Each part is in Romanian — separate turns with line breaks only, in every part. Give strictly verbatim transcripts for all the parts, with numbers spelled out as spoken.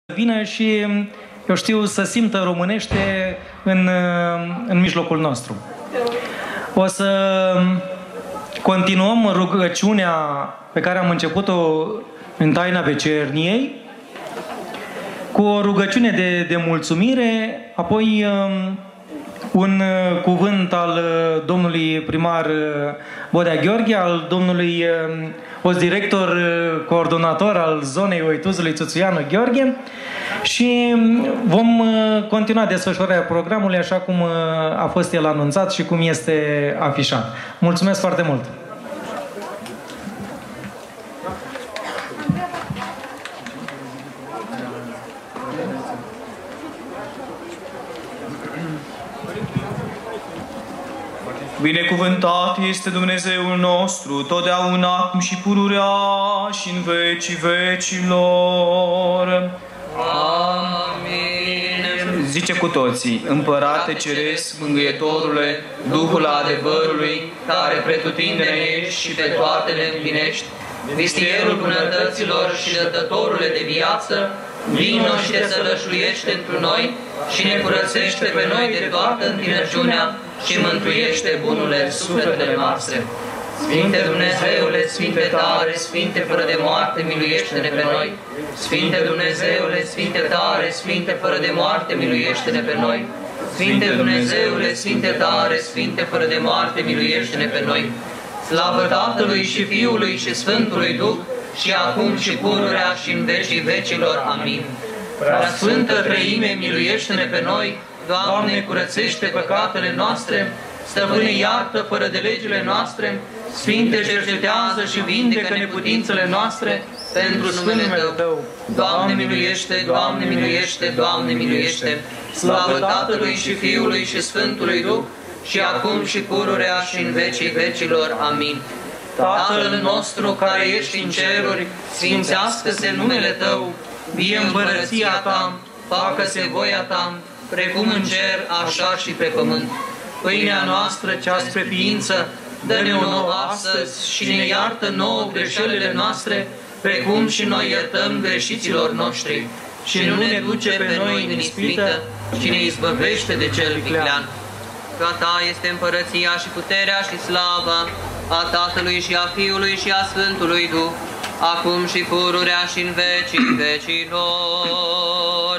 vină și, eu știu, să simtă românește în, în mijlocul nostru. O să continuăm rugăciunea pe care am început-o în taina vecerniei cu o rugăciune de, de mulțumire, apoi un cuvânt al domnului primar Bodea Gheorghe, al domnului fost director coordonator al zonei Oituzului Țuțuianu Gheorghe și vom continua desfășurarea programului așa cum a fost el anunțat și cum este afișat. Mulțumesc foarte mult!
Binecuvântat este Dumnezeul nostru, totdeauna, acum și pururea și în vecii vecilor.
Amin.
Zice cu toții: Împărate Ceresc, Mângâietorule, Duhul adevărului, care pretutindene ești și pe toate le împlinești, vistierul bunătăților și dătătorule de viață, vino și te sălășluiește întru noi și ne curățește pe noi de toată întinăciunea și mântuiește bunurile sufletele noastre. Sfinte Dumnezeule, Sfinte tare, Sfinte fără de moarte, miluiește-ne pe noi. Sfinte Dumnezeule, Sfinte tare, Sfinte fără de moarte, miluiește-ne pe noi. Sfinte Dumnezeule, Sfinte tare, Sfinte fără de moarte, miluiește-ne pe noi. Slavă Tatălui și Fiului și Sfântului Duh, și acum și pururea și în vecii vecilor. Amin. Preasfântă Treime, miluiește-ne pe noi. Doamne, curățește păcatele noastre. Stăpâne, iartă fără de legile noastre. Sfinte, cercetează și vindecă neputințele noastre pentru numele Tău. Doamne, miluiește, Doamne, miluiește, Doamne, miluiește. Slavă Tatălui și Fiului și Sfântului Duh, și acum și pururea și în vecii vecilor. Amin. Tatăl nostru care ești în ceruri, sfințească-se numele Tău, vie împărăția Ta, facă-se voia Ta, precum în cer, așa și pe pământ. Pâinea noastră cea spre ființă, dă-ne nouă astăzi și ne iartă nouă greșelile noastre, precum și noi iertăm greșiților noștri. Și nu ne duce pe noi în ispită, ci ne izbăvește de cel viclean. Că a Ta este împărăția și puterea și slava a Tatălui și a Fiului și a Sfântului Duh, acum și pururea și în vecii vecilor.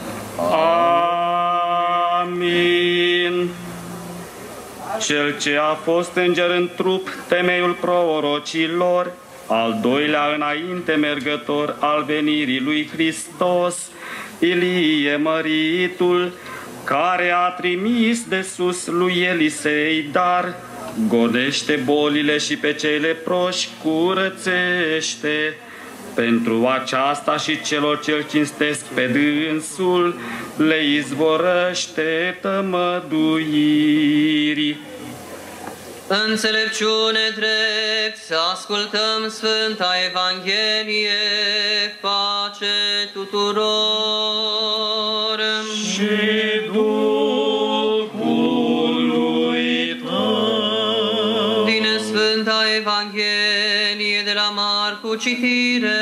Amin. Cel ce a fost înger în trup, temeiul prorocilor, al doilea înainte mergător al venirii lui Hristos, Ilie măritul, care a trimis de sus lui Elisei dar, godește bolile și pe cei leproși curățește. Pentru aceasta și celor ce-L cinstesc pe dânsul, le izvorăște tămăduiri.
Înțelepciune drept, să ascultăm Sfânta Evanghelie, pace tuturor.
Și Duhului Tău.
Din Sfânta Evanghelie de la Marcu citire.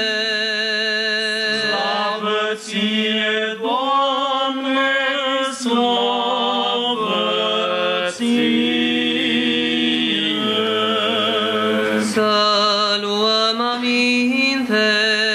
Slavă Ție, Doamne, slavă Ție.
Să luăm aminte.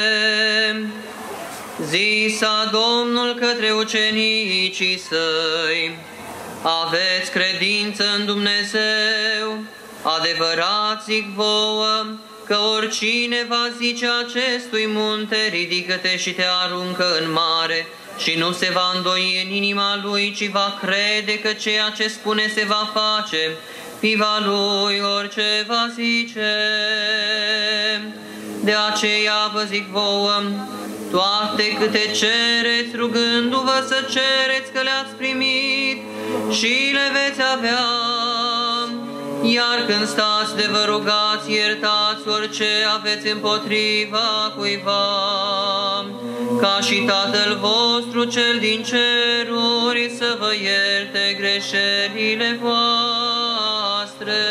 Zisa Domnul către ucenicii Săi: aveți credință în Dumnezeu, adevărat zic vouă, că oricine va zice acestui munte, ridică-te și te aruncă în mare, și nu se va îndoi în inima lui, ci va crede că ceea ce spune se va face, piva lui orice va zice. De aceea vă zic vouă, toate câte cereți, rugându-vă să cereți, că le-ați primit și le veți avea. Iar când stați de vă rugați, iertați orice aveți împotriva cuiva, ca și Tatăl vostru cel din ceruri să vă ierte greșelile voastre.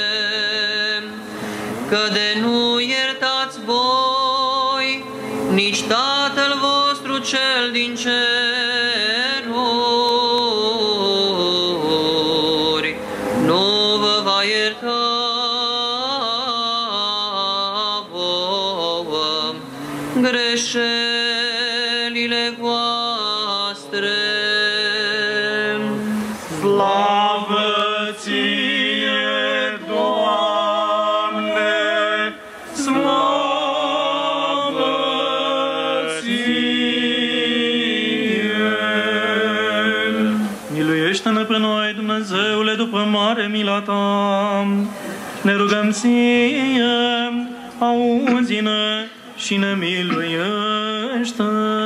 Că de nu iertați voi, nici Tatăl vostru cel din ceruri nu vă va ierta vouă greșelile voastre.
Slavă ție, Doamne, slavă ție.
Miluiește-ne pe noi, Dumnezeule, după mare mila ta. Ne rugăm ție, auzi-ne și ne miluiește.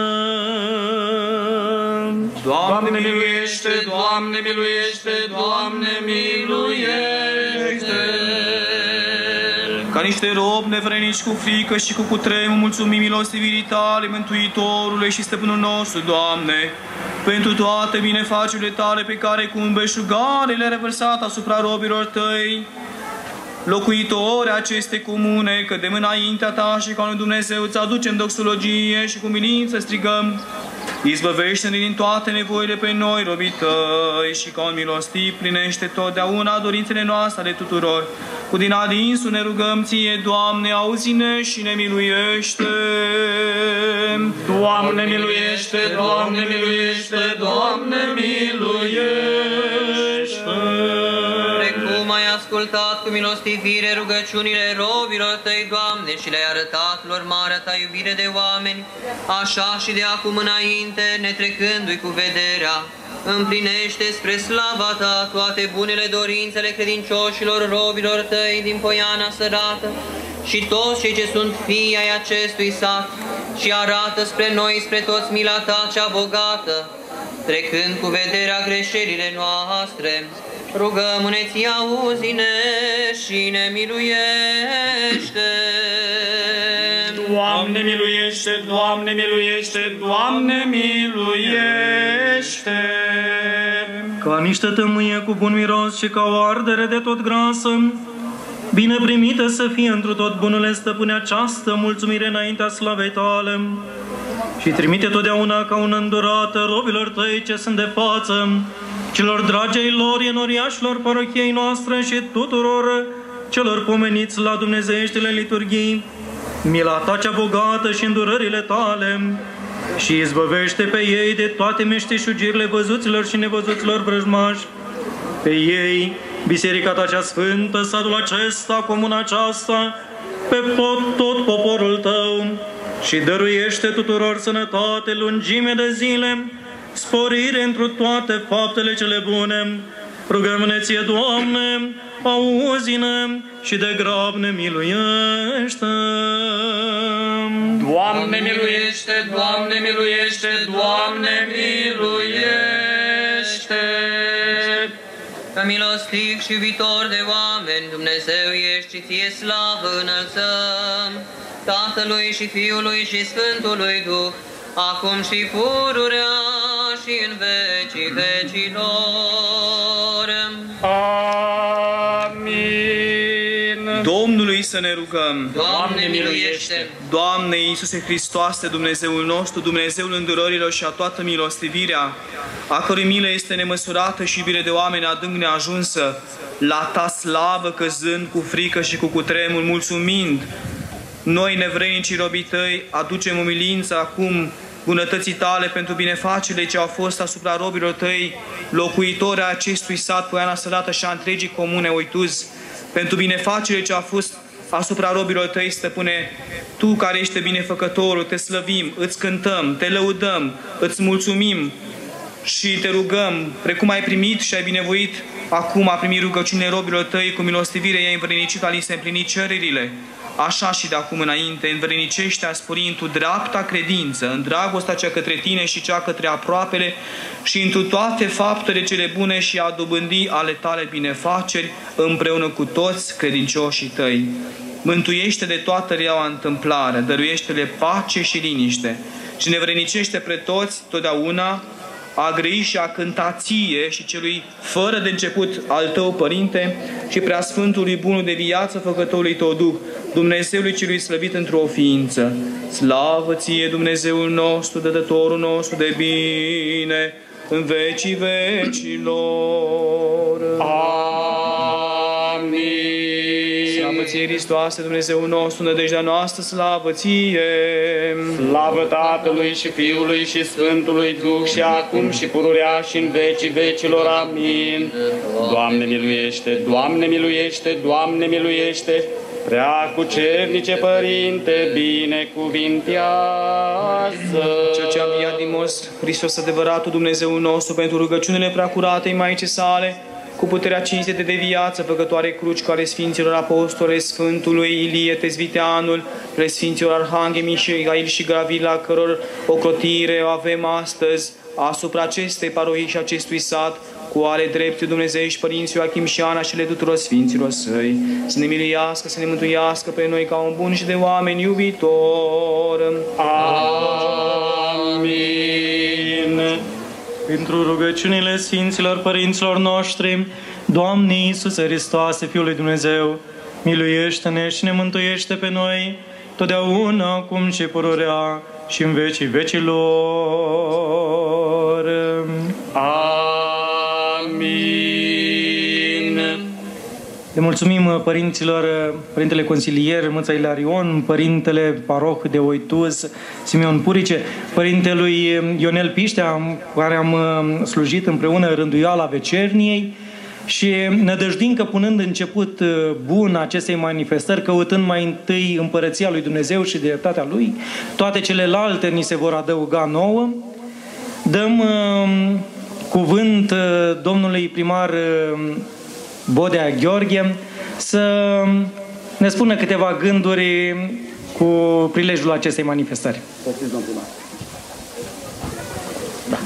Doamne miluiește, Doamne miluiește, Doamne miluiește.
Ca niște robi nevrenici cu frică și cu cutremur, mulțumim milostivirii tale, Mântuitorule și Stăpânul nostru, Doamne, pentru toate binefaciurile tale pe care cu îmbeșugare le-ai revărsat asupra robilor tăi, locuitori aceste comune, că de înaintea ta și ca lui Dumnezeu îți aducem doxologie și cu milință strigăm: izbăvește-ne din toate nevoile pe noi, robii tăi, și ca un milostiv plinește totdeauna dorințele noastre ale tuturor. Cu din adinsul ne rugăm ție, Doamne, auzi-ne și ne miluiește.
Doamne miluiește, Doamne miluiește, Doamne miluiește.
Precum ai ascultat cu milostivire rugăciunile robilor tăi, Doamne, și le-ai arătat lor marea ta iubire de oameni, așa și de acum înainte, netrecându-i cu vederea, împlinește spre slava ta toate bunele dorințele credincioșilor robilor tăi din Poiana Sărată și toți cei ce sunt fii ai acestui sat, și arată spre noi, spre toți mila ta cea bogată, trecând cu vederea greșelile noastre. Rugăm-ne ție, auzi-ne și ne miluiește.
Doamne miluiește, Doamne miluiește, Doamne miluiește.
Ca niște tămâie cu bun miros și ca o ardere de tot grasă, bine primită să fie întru tot bunule, Stăpâne, această mulțumire înaintea slavei tale, și trimite totdeauna ca un îndurată robilor tăi ce sunt de față, celor dragi ai lor, enoriașilor parochiei noastre și tuturor celor pomeniți la dumnezeieștile liturghii, mila ta cea bogată și îndurările tale, și izbăvește pe ei de toate meșteșugirile văzuților și nevăzuților vrăjmași. Pe ei, biserica ta cea sfântă, satul acesta, comuna aceasta, pe tot, tot poporul tău, și dăruiește tuturor sănătate, lungime de zile, sporire întru toate faptele cele bune. Rugăm-ne ție, Doamne, auzi-ne și de grab ne miluiește.
Doamne miluiește, Doamne miluiește, Doamne miluiește.
Că milostiv și iubitor de oameni, Dumnezeu ești și ție slavă înălțăm, Tatălui și Fiului și Sfântului Duh, acum și pururea și în vecii vecilor.
Amin.
Domnului să ne rugăm.
Doamne miluiește!
Doamne Iisuse Hristoase, Dumnezeul nostru, Dumnezeul îndurărilor și a toată milostivirea, a cărui milă este nemăsurată și iubire de oameni adânc neajunsă, la ta slavă căzând cu frică și cu cutremur, mulțumind, noi, nevrednicii robii tăi, aducem umilință acum bunătății tale pentru binefacerile ce au fost asupra robilor tăi, locuitori a acestui sat, Poiana Sărată și a întregii comune Oituz, pentru binefacerile ce au fost asupra robilor tăi, Stăpâne, Tu care ești binefăcătorul, te slăvim, îți cântăm, te lăudăm, îți mulțumim și te rugăm, precum ai primit și ai binevoit acum a primit rugăciunile robilor tăi, cu milostivire i-ai învrednicit a li se împlini cererile. Așa și de acum înainte, învrednicește a spori într-o dreapta credință, în dragostea cea către tine și cea către aproapele și întru toate faptele cele bune și a dobândi ale tale binefaceri împreună cu toți credincioșii tăi. Mântuiește de toată reaua întâmplare, dăruiește-le pace și liniște și ne vrednicește pre toți totdeauna a grăi și a cânta ție și celui fără de început al tău, Părinte, și Preasfântului Bunul de viață, Făcătorului tău Duh, Dumnezeului celui slăvit într-o ființă. Slavă ție, Dumnezeul nostru, dătătorul nostru de bine, în vecii vecilor.
Amin.
Slavă ție, Hristoase, Dumnezeul nostru, nădejdea noastră, slavă ție.
Slavă Tatălui și Fiului și Sfântului Duh și acum și pururea și în vecii vecilor. Amin. Doamne miluiește, Doamne miluiește, Doamne miluiește, prea cucernice Părinte, binecuvintează.
Cel ce a înviat din morți, Hristos adevăratul Dumnezeul nostru, pentru rugăciunile preacuratei Maicii sale, cu puterea cinstite de viață, făcătoare cruci care Sfinților Apostole, Sfântului Ilie Tezviteanul, ale Sfinților Arhanghel Mihail și Gavril, la căror ocrotire o avem astăzi, asupra acestei parohii și acestui sat, cu ale drepte Dumnezeiești Părinți Ioachim și Ana și ale tuturor Sfinților Săi, să ne miluiască, să ne mântuiască pe noi ca un bun și de oameni iubitor.
Amin.
Pentru rugăciunile Sfinților Părinților noștri, Doamne Iisuse Hristoase, Fiul lui Dumnezeu, miluiește-ne și ne mântuiește pe noi, totdeauna, acum și pururea și în vecii vecilor.
Amin.
Le mulțumim părinților, Părintele Consilier Măța Ilarion, Părintele Paroh de Oituz Simeon Purice, Părintelui Ionel Piștea, cu care am slujit împreună rânduiala vecerniei, și nădăjduim că, punând început bun acestei manifestări, căutând mai întâi împărăția lui Dumnezeu și dreptatea Lui, toate celelalte ni se vor adăuga nouă. Dăm uh, cuvânt uh, domnului primar uh, Bodea Gheorghe să ne spună câteva gânduri cu prilejul acestei manifestări.
Da.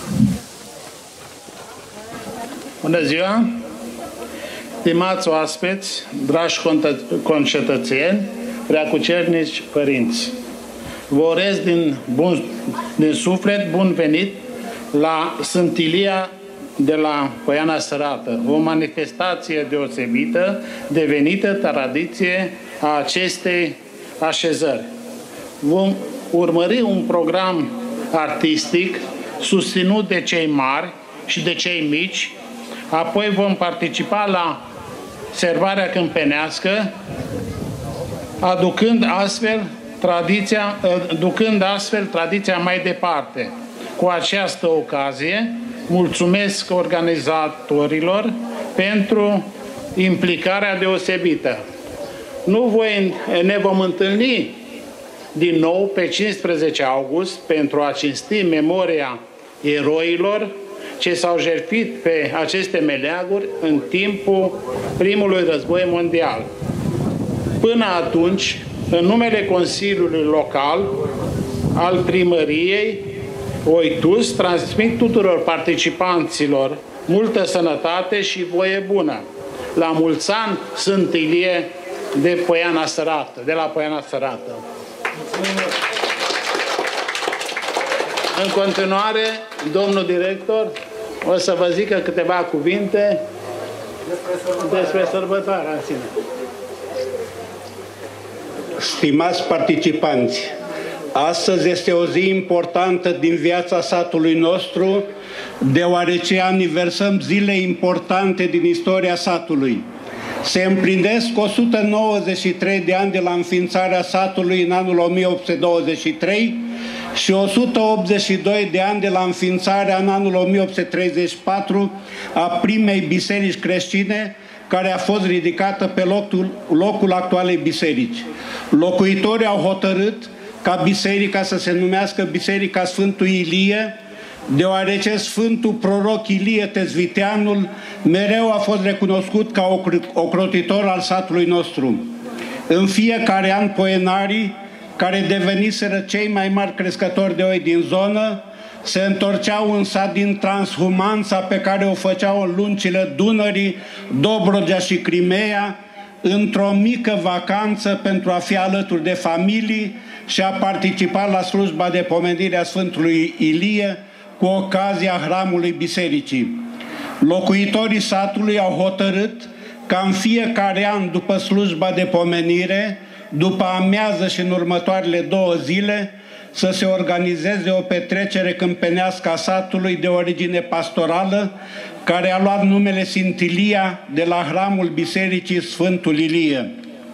Bună ziua! Stimați oaspeți, dragi concetățeni, preacucernici părinți! Vă urez din, bun, din suflet bun venit la Sântilia de la Poiana Sărată, o manifestație deosebită, devenită tradiție a acestei așezări. Vom urmări un program artistic susținut de cei mari și de cei mici, apoi vom participa la servarea câmpenească, aducând astfel tradiția, ducând astfel tradiția mai departe. Cu această ocazie, mulțumesc organizatorilor pentru implicarea deosebită. Nu voi, ne vom întâlni din nou pe cincisprezece august pentru a cinsti memoria eroilor ce s-au jertfit pe aceste meleaguri în timpul primului război mondial. Până atunci, în numele Consiliului Local al Primăriei Oituz, transmit tuturor participanților multă sănătate și voie bună. La mulți ani, Sântilie de Poiana Sărată, de la Poiana Sărată. În continuare, domnul director o să vă zică câteva cuvinte despre sărbătoarea în sine.
Stimați participanți, astăzi este o zi importantă din viața satului nostru, deoarece aniversăm zile importante din istoria satului. Se împlinesc o sută nouăzeci și trei de ani de la înființarea satului în anul o mie opt sute douăzeci și trei și o sută optzeci și doi de ani de la înființarea în anul o mie opt sute treizeci și patru a primei biserici creștine, care a fost ridicată pe locul, locul actualei biserici. Locuitorii au hotărât ca biserica să se numească Biserica Sfântului Ilie, deoarece Sfântul Proroc Ilie Tezviteanul mereu a fost recunoscut ca ocrotitor al satului nostru. În fiecare an, poenarii, care deveniseră cei mai mari crescători de oi din zonă, se întorceau în sat din transhumanța pe care o făceau în lungile Dunării, Dobrogea și Crimea, într-o mică vacanță pentru a fi alături de familii și a participa la slujba de pomenire a Sfântului Ilie cu ocazia hramului bisericii. Locuitorii satului au hotărât ca în fiecare an după slujba de pomenire după amiază și în următoarele două zile, să se organizeze o petrecere câmpenească a satului de origine pastorală, care a luat numele Sintilia de la hramul Bisericii Sfântul Ilie.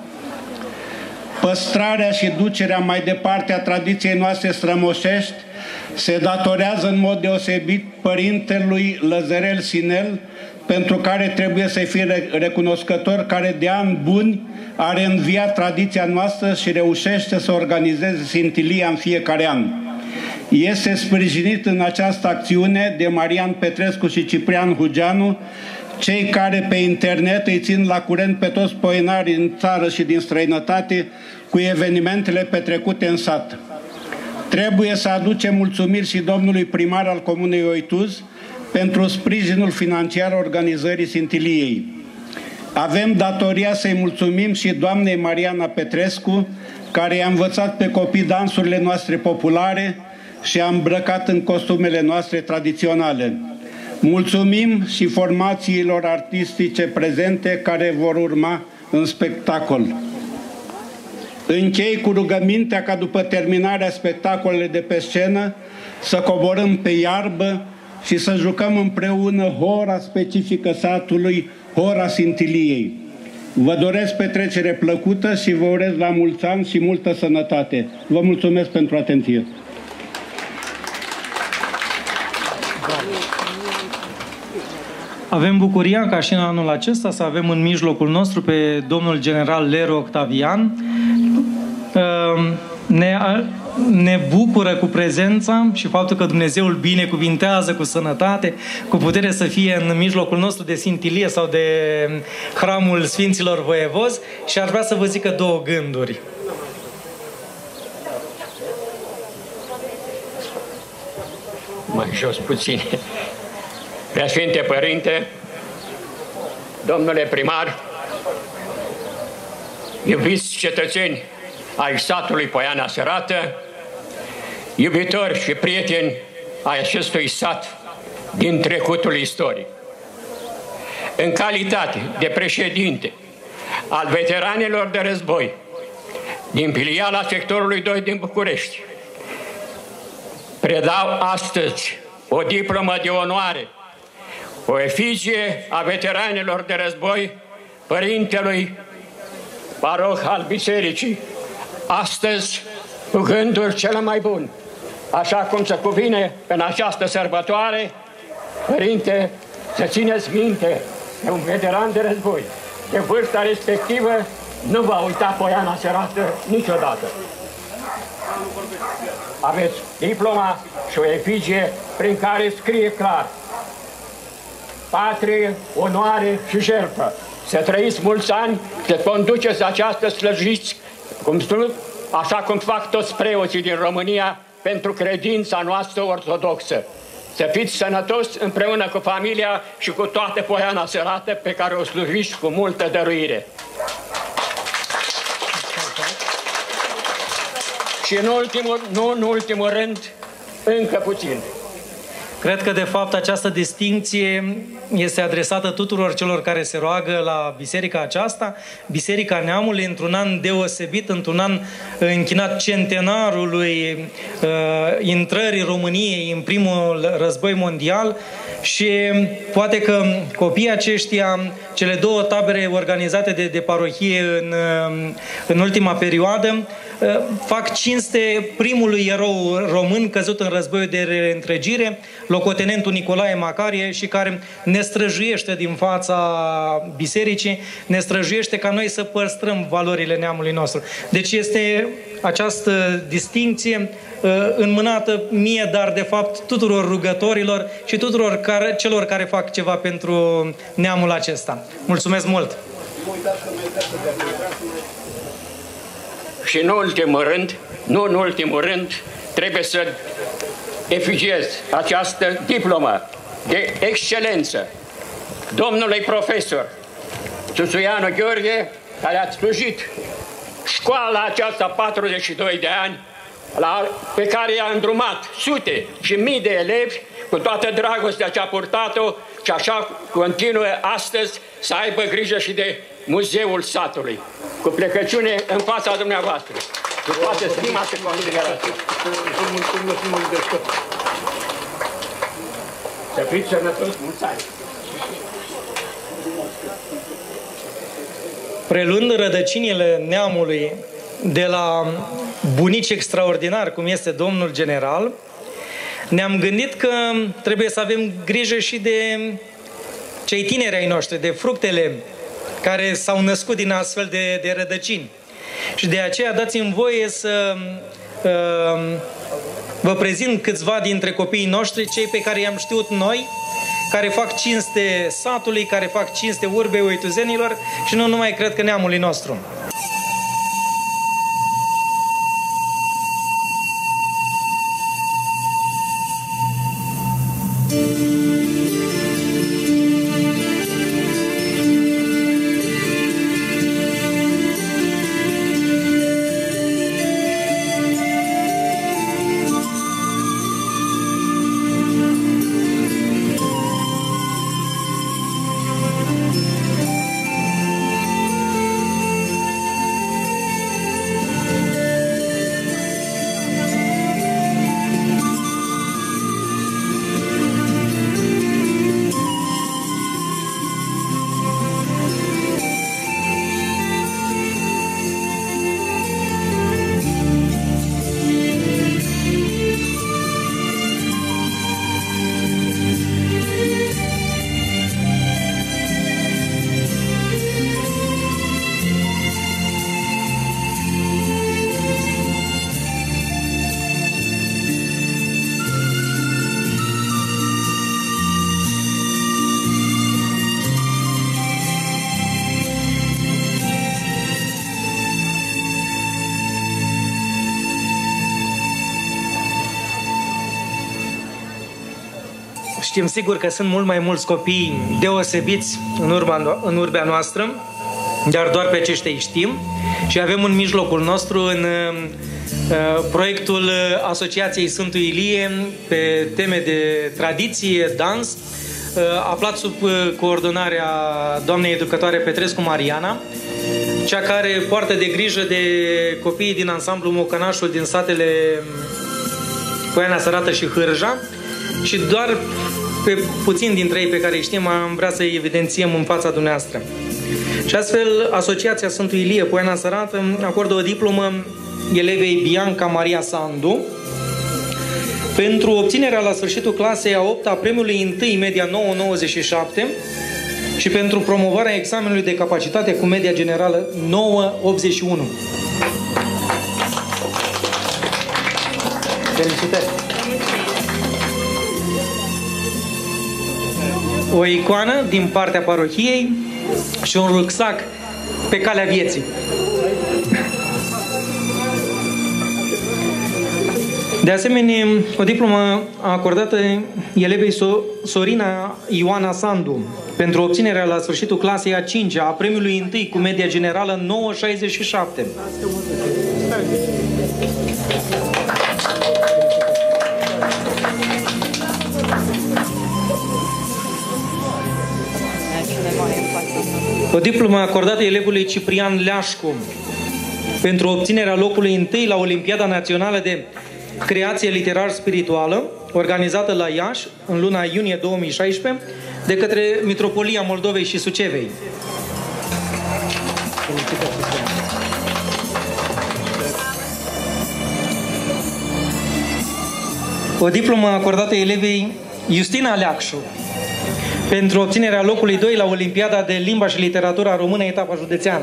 Păstrarea și ducerea mai departe a tradiției noastre strămoșești se datorează în mod deosebit părintelui Lăzărel Sinel, pentru care trebuie să-i fie recunoscător, care de ani buni a reînviat tradiția noastră și reușește să organizeze Sintilia în fiecare an. Este sprijinit în această acțiune de Marian Petrescu și Ciprian Hugeanu, cei care pe internet îi țin la curent pe toți poenarii din țară și din străinătate cu evenimentele petrecute în sat. Trebuie să aducem mulțumiri și domnului primar al Comunei Oituz pentru sprijinul financiar organizării Sintiliei. Avem datoria să-i mulțumim și doamnei Mariana Petrescu, care i-a învățat pe copii dansurile noastre populare și a îmbrăcat în costumele noastre tradiționale. Mulțumim și formațiilor artistice prezente care vor urma în spectacol. Închei cu rugămintea ca după terminarea spectacolelor de pe scenă să coborâm pe iarbă și să jucăm împreună hora specifică satului, hora Sintiliei. Vă doresc petrecere plăcută și vă urez la mulți ani și multă sănătate. Vă mulțumesc pentru atenție.
Avem bucuria ca și în anul acesta să avem în mijlocul nostru pe domnul general Leru Octavian. Ne, ne bucură cu prezența și faptul că Dumnezeu îl binecuvintează cu sănătate, cu putere să fie în mijlocul nostru de Sintilie sau de hramul Sfinților Voievozi, și aș vrea să vă zică două gânduri.
Mai jos puțin. Preasfinte Părinte, domnule primar, iubiți cetățeni ai satului Poiana Sărată, iubitori și prieteni ai acestui sat din trecutul istoric. În calitate de președinte al veteranilor de război din filiala sectorului doi din București, predau astăzi o diplomă de onoare, o efigie a veteranilor de război părintelui paroh al bisericii, astăzi cu gânduri cele mai bune, așa cum se cuvine în această sărbătoare. Părinte, să țineți minte că un veteran de război de vârsta respectivă nu va uita Poiana Sărată niciodată. Aveți diploma și o efigie prin care scrie clar: patrie, onoare și jertfă. Să trăiți mulți ani, să conduceți această slăjiți, cum spun, așa cum fac toți preoții din România, pentru credința noastră ortodoxă. Să fiți sănătoși împreună cu familia și cu toată Poiana Sărată pe care o slujiți cu multă dăruire. Și în ultimul, nu în ultimul rând, încă puțin.
Cred că, de fapt, această distincție este adresată tuturor celor care se roagă la biserica aceasta, Biserica Neamului, într-un an deosebit, într-un an închinat centenarului uh, intrării României în primul război mondial, și poate că copiii aceștia, cele două tabere organizate de, de parohie în, în ultima perioadă, fac cinste primului erou român căzut în războiul de reîntregire, locotenentul Nicolae Macarie, și care ne străjuiește din fața bisericii, ne străjuiește ca noi să păstrăm valorile neamului nostru. Deci este această distincție înmânată mie, dar de fapt tuturor rugătorilor și tuturor care, celor care fac ceva pentru neamul acesta. Mulțumesc mult!
Și în ultimul rând, nu în ultimul rând, trebuie să efigiez această diplomă de excelență domnului profesor Țuțuianu Gheorghe, care a slujit școala aceasta patruzeci și doi de ani, la, pe care i-a îndrumat sute și mii de elevi cu toată dragostea ce a purtat-o, și așa continuă astăzi să aibă grijă și de muzeul satului, cu plecăciune în fața dumneavoastră. Cu toată stima și considerație. Să fiți sănătos, mulți ani!
Preluând rădăcinile neamului de la bunici extraordinari, cum este domnul general, ne-am gândit că trebuie să avem grijă și de cei tineri ai noștri, de fructele care s-au născut din astfel de, de rădăcini. Și de aceea dați-mi voie să uh, vă prezint câțiva dintre copiii noștri, cei pe care i-am știut noi, care fac cinste satului, care fac cinste urbei oituzenilor și nu numai, cred că, neamului nostru. Știm sigur că sunt mult mai mulți copii deosebiți în, urba, în urbea noastră, dar doar pe aceștia îi știm și avem în mijlocul nostru în uh, proiectul Asociației Sfântul Ilie pe teme de tradiție, dans, uh, aflat sub uh, coordonarea doamnei educatoare Petrescu Mariana, cea care poartă de grijă de copiii din ansamblu Mocănașul din satele Poiana Sărată și Hârja. Și doar pe puțin dintre ei pe care îi știm am vrea să-i evidențiem în fața dumneavoastră. Și astfel, Asociația Sfântul Ilie Poiana Sărată acordă o diplomă elevei Bianca Maria Sandu pentru obținerea la sfârșitul clasei a opta a premiului întâi media nouă virgulă nouăzeci și șapte și pentru promovarea examenului de capacitate cu media generală nouă virgulă optzeci și unu. Felicitări! O icoană din partea parohiei și un rucsac pe calea vieții. De asemenea, o diplomă acordată elevei Sorina Ioana Sandu pentru obținerea la sfârșitul clasei a cincea a premiului întâi cu media generală nouă virgulă șaizeci și șapte. O diplomă acordată elevului Ciprian Leașcu pentru obținerea locului întâi la Olimpiada Națională de Creație Literar-Spirituală, organizată la Iași în luna iunie două mii șaisprezece de către Mitropolia Moldovei și Sucevei. O diplomă acordată elevei Justina Leacșu pentru obținerea locului doi la Olimpiada de Limba și Literatura Română, etapa județeană.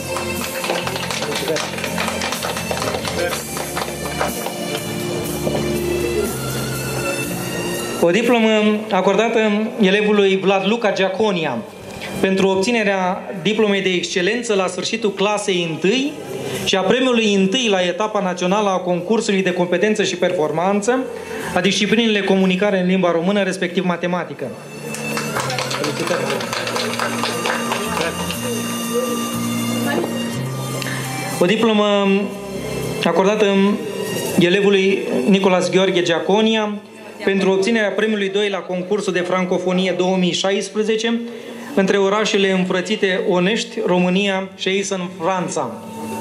O diplomă acordată elevului Vlad Luca Giaconia pentru obținerea diplomei de excelență la sfârșitul clasei întâi și a premiului întâi la etapa națională a concursului de competență și performanță a disciplinele comunicare în limba română, respectiv matematică. O diplomă acordată elevului Nicolas Gheorghe Giaconia pentru obținerea premiului doi la concursul de francofonie două mii șaisprezece între orașele înfrățite Onești, România și Essen, Franța.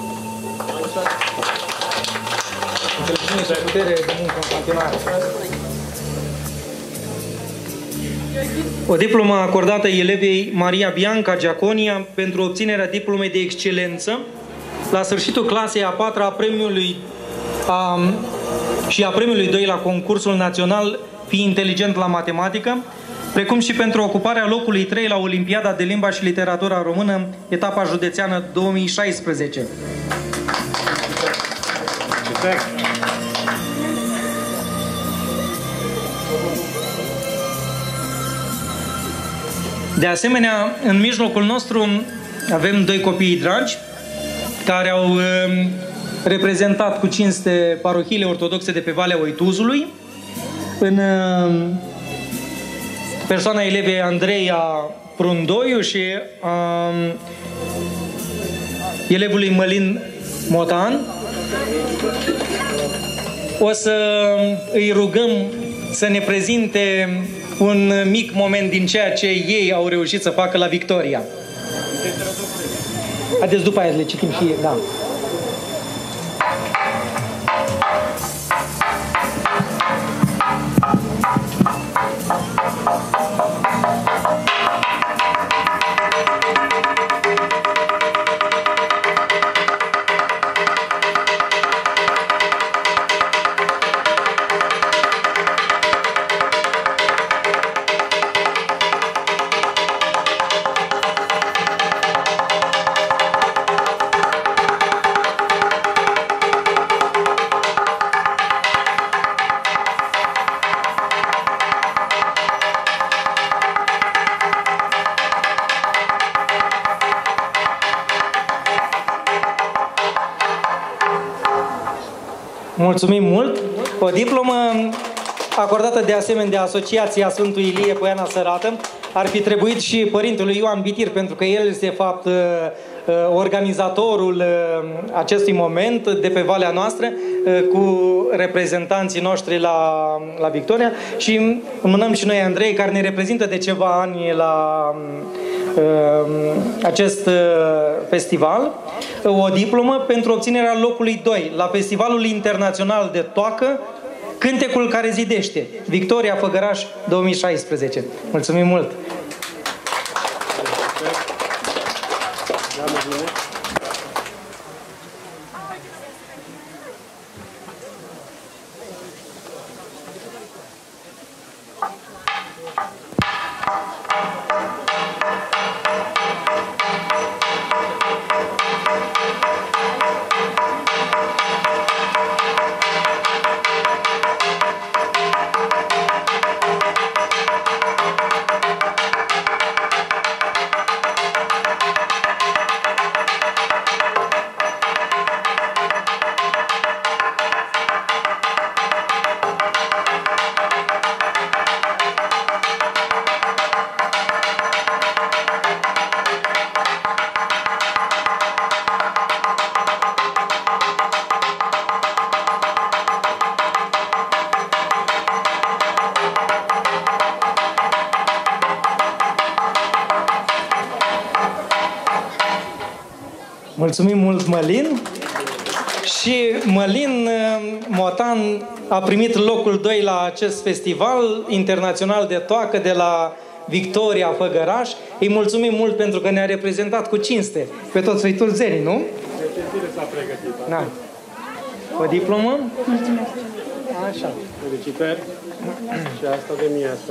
O diplomă acordată elevei Maria Bianca Giaconia pentru obținerea diplomei de excelență la sfârșitul clasei a patra a premiului a, și a premiului doi la concursul național Fii inteligent la matematică, precum și pentru ocuparea locului trei la Olimpiada de Limba și Literatura Română, etapa județeană două mii șaisprezece. De asemenea, în mijlocul nostru avem doi copii dragi care au uh, reprezentat cu cinste parohiile ortodoxe de pe Valea Oituzului, în uh, persoana elevei Andreea Prundoiu și uh, elevului Mălin Motan. O să îi rugăm să ne prezinte un mic moment din ceea ce ei au reușit să facă la Victoria. Haideți după aia le citim și... Da. Mulțumim mult! O diplomă acordată de asemenea de Asociația Sfântul Ilie Poiana Sărată. Ar fi trebuit și părintelui Ioan Bitir, pentru că el este de fapt organizatorul acestui moment de pe Valea noastră cu reprezentanții noștri la, la Victoria și mânăm și noi Andrei, care ne reprezintă de ceva ani la acest festival, o diplomă pentru obținerea locului doi la Festivalul Internațional de Toacă, Cântecul care zidește, Victoria Făgăraș două mii șaisprezece. Mulțumim mult! Mulțumim mult, Mălin. Și Mălin Motan a primit locul doi la acest festival internațional de toacă de la Victoria Făgăraș. Îi mulțumim mult pentru că ne-a reprezentat cu cinste pe toți uiturzenii, nu?
S-a pregătit.
Da. O diplomă?
Mulțumesc. Așa. Felicitări. Și asta de mie asta.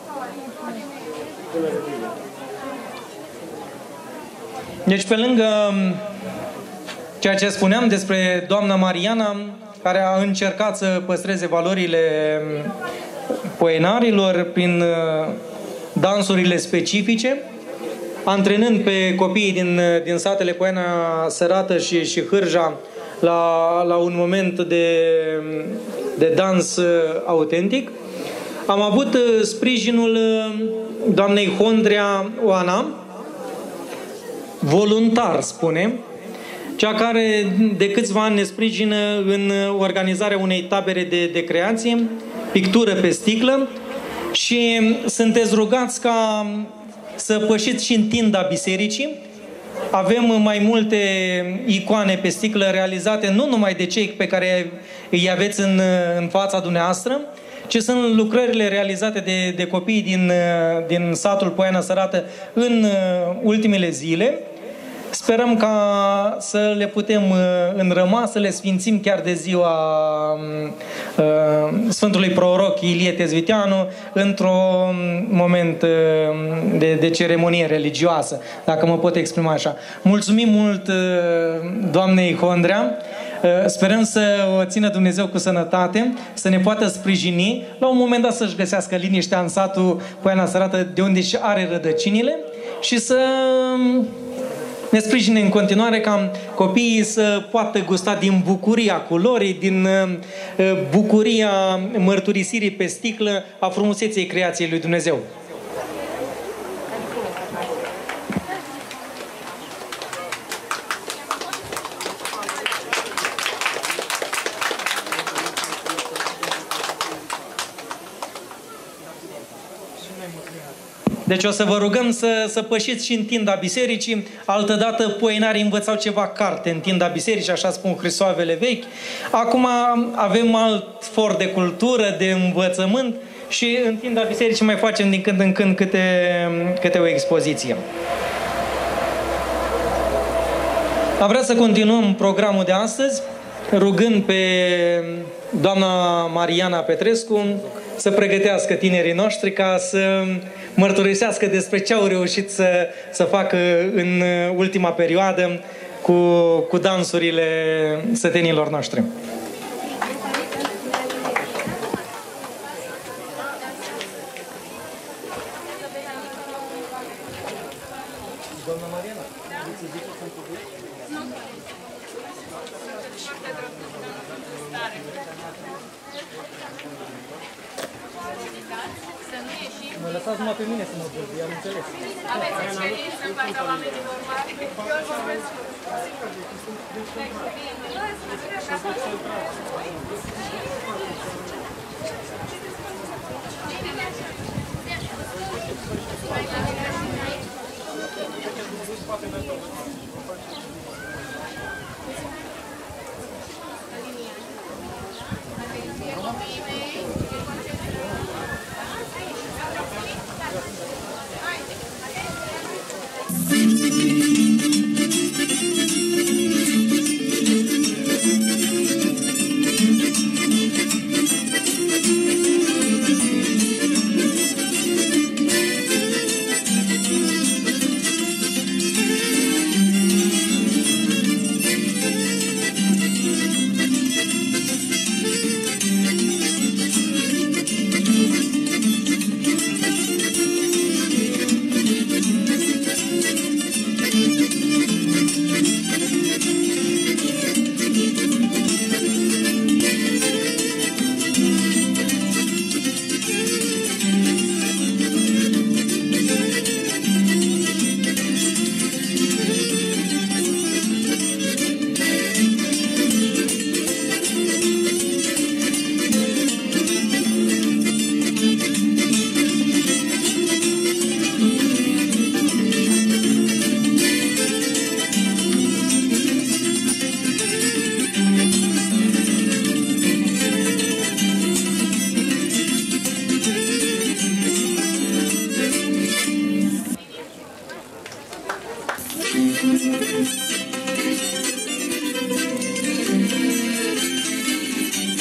Deci, pe lângă ceea ce spuneam despre doamna Mariana, care a încercat să păstreze valorile poenarilor prin dansurile specifice, antrenând pe copiii din, din satele Poiana Sărată și, și Hârja la, la un moment de, de dans autentic. Am avut sprijinul doamnei Hondrea Oana, voluntar, spune, cea care de câțiva ani ne sprijină în organizarea unei tabere de, de creație, pictură pe sticlă, și sunteți rugați ca să pășiți și în tinda bisericii. Avem mai multe icoane pe sticlă realizate nu numai de cei pe care îi aveți în, în fața dumneavoastră, ci sunt lucrările realizate de, de copii din, din satul Poiana Sărată în ultimele zile. Sperăm ca să le putem înrăma, să le sfințim chiar de ziua uh, Sfântului Proroc Ilie Tezviteanu într-un moment uh, de, de ceremonie religioasă, dacă mă pot exprima așa. Mulțumim mult uh, doamnei Hondrea. Sperăm să o țină Dumnezeu cu sănătate, să ne poată sprijini, la un moment dat să-și găsească liniștea în satul Poiana Sărată, de unde și are rădăcinile, și să ne sprijine în continuare ca copiii să poată gusta din bucuria culorii, din bucuria mărturisirii pe sticlă a frumuseței creației lui Dumnezeu. Deci o să vă rugăm să, să pășiți și în tinda bisericii. Altădată poenarii învățau ceva carte în tinda bisericii, așa spun Hrisoavele vechi. Acum avem alt for de cultură, de învățământ, și în tinda bisericii mai facem din când în când câte, câte o expoziție. Am vrea să continuăm programul de astăzi, rugând pe doamna Mariana Petrescu să pregătească tinerii noștri ca să mărturisească despre ce au reușit să, să facă în ultima perioadă cu, cu dansurile sătenilor noștri. Doamna Mariana, vreți să ziceți un cuvânt? Mă lăsați numai pe mine să mă vorbi, am înțeles.
Aveți experiență în fața oamenilor mari. Eu îl vorbesc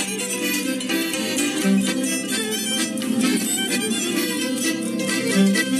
Thank you.